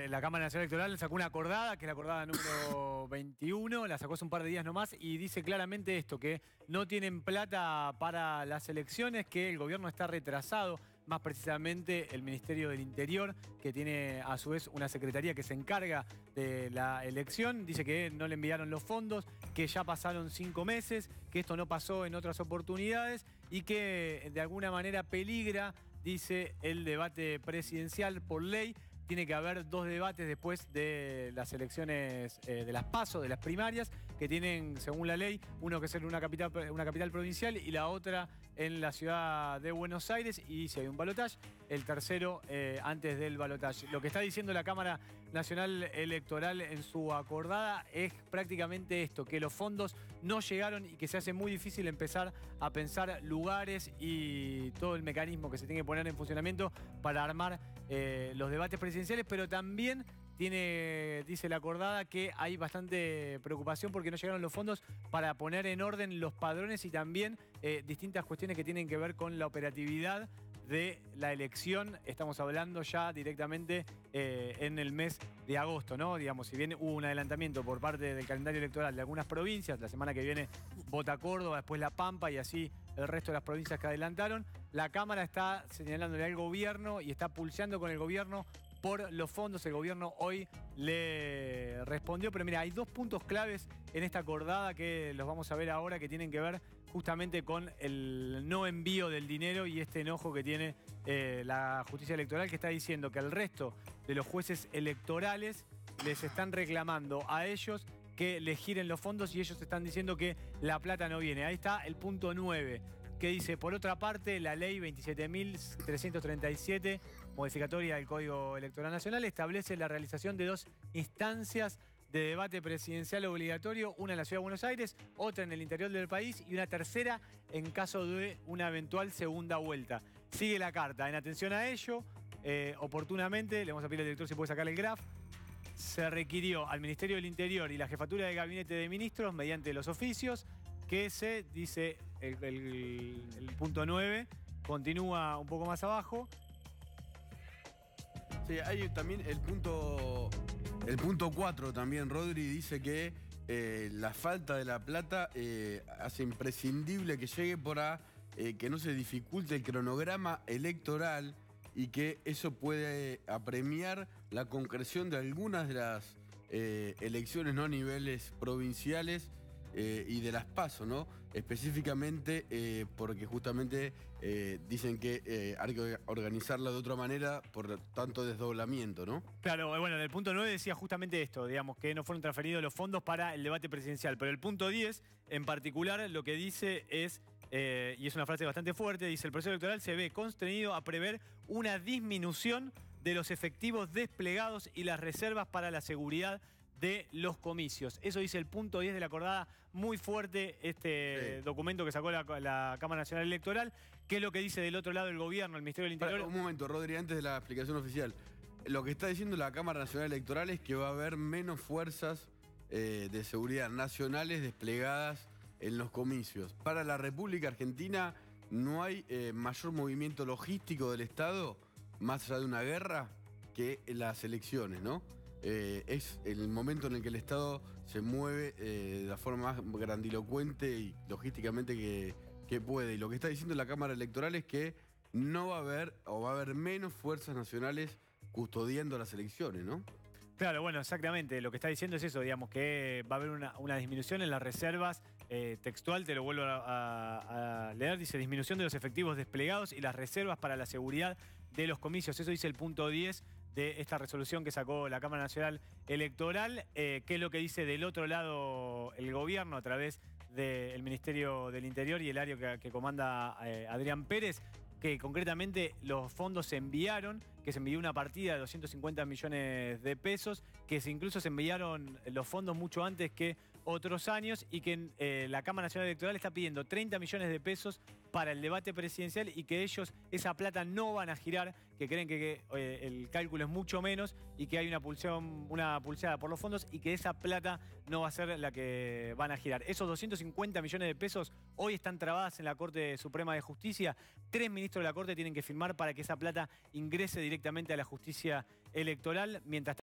la Cámara Nacional Electoral sacó una acordada, que es la acordada número 21, la sacó hace un par de días nomás, y dice claramente esto, que no tienen plata para las elecciones, que el gobierno está retrasado, más precisamente el Ministerio del Interior, que tiene a su vez una secretaría que se encarga de la elección, dice que no le enviaron los fondos, que ya pasaron 5 meses, que esto no pasó en otras oportunidades y que de alguna manera peligra, dice, el debate presidencial por ley. Tiene que haber 2 debates después de las elecciones de las PASO, de las primarias, que tienen, según la ley, uno que es en una capital provincial y la otra en la ciudad de Buenos Aires, y si hay un balotaje, el tercero antes del balotaje. Lo que está diciendo la Cámara Nacional Electoral en su acordada es prácticamente esto, que los fondos no llegaron y que se hace muy difícil empezar a pensar lugares y todo el mecanismo que se tiene que poner en funcionamiento para armar los debates presidenciales, pero también dice la acordada que hay bastante preocupación porque no llegaron los fondos para poner en orden los padrones y también distintas cuestiones que tienen que ver con la operatividad de la elección. Estamos hablando ya directamente en el mes de agosto, ¿no? Digamos, si bien hubo un adelantamiento por parte del calendario electoral de algunas provincias, la semana que viene vota Córdoba, después La Pampa y así el resto de las provincias que adelantaron, la Cámara está señalándole al gobierno y está pulseando con el gobierno por los fondos. El gobierno hoy le respondió, pero mira, hay 2 puntos claves en esta acordada que los vamos a ver ahora, que tienen que ver justamente con el no envío del dinero y este enojo que tiene la justicia electoral, que está diciendo que al resto de los jueces electorales les están reclamando a ellos que les giren los fondos y ellos están diciendo que la plata no viene. Ahí está el punto 9, que dice, por otra parte, la ley 27.337, modificatoria del Código Electoral Nacional, establece la realización de 2 instancias de debate presidencial obligatorio, una en la Ciudad de Buenos Aires, otra en el interior del país y una tercera en caso de una eventual segunda vuelta. Sigue la carta. En atención a ello, oportunamente, le vamos a pedir al director si puede sacar el graph, se requirió al Ministerio del Interior y la Jefatura de Gabinete de Ministros, mediante los oficios, que se, dice el punto 9, continúa un poco más abajo. Sí, hay también el punto 4 también, Rodri, dice que la falta de la plata hace imprescindible que llegue para que no se dificulte el cronograma electoral y que eso puede apremiar la concreción de algunas de las elecciones, ¿no? A niveles provinciales y de las PASO, ¿no? Específicamente porque justamente dicen que hay que organizarla de otra manera por tanto desdoblamiento, ¿no? Claro, bueno, en el punto 9 decía justamente esto, digamos, que no fueron transferidos los fondos para el debate presidencial. Pero el punto 10, en particular, lo que dice es, y es una frase bastante fuerte, dice, el proceso electoral se ve constreñido a prever una disminución de los efectivos desplegados y las reservas para la seguridad de los comicios. Eso dice el punto 10 de la acordada, muy fuerte este documento que sacó la Cámara Nacional Electoral. ¿Qué es lo que dice del otro lado el gobierno, el Ministerio del Interior? Un momento, Rodri, antes de la explicación oficial. Lo que está diciendo la Cámara Nacional Electoral es que va a haber menos fuerzas de seguridad nacionales desplegadas en los comicios. Para la República Argentina no hay mayor movimiento logístico del Estado, más allá de una guerra, que las elecciones, ¿no? Es el momento en el que el Estado se mueve de la forma más grandilocuente y logísticamente que puede. Y lo que está diciendo la Cámara Electoral es que no va a haber, o va a haber menos fuerzas nacionales custodiando las elecciones, ¿no? Claro, bueno, exactamente. Lo que está diciendo es eso, digamos, que va a haber una disminución en las reservas. Textual, te lo vuelvo a leer, dice disminución de los efectivos desplegados y las reservas para la seguridad de los comicios. Eso dice el punto 10 de esta resolución que sacó la Cámara Nacional Electoral. ¿Qué es lo que dice del otro lado el gobierno a través del Ministerio del Interior y el área que comanda Adrián Pérez? Que concretamente los fondos se enviaron, que se envió una partida de 250 millones de pesos, que incluso se enviaron los fondos mucho antes que otros años y que la Cámara Nacional Electoral está pidiendo 30 millones de pesos para el debate presidencial y que ellos esa plata no van a girar, que creen que el cálculo es mucho menos y que hay una pulseada por los fondos y que esa plata no va a ser la que van a girar. Esos 250 millones de pesos hoy están trabadas en la Corte Suprema de Justicia. 3 ministros de la Corte tienen que firmar para que esa plata ingrese directamente a la justicia electoral, mientras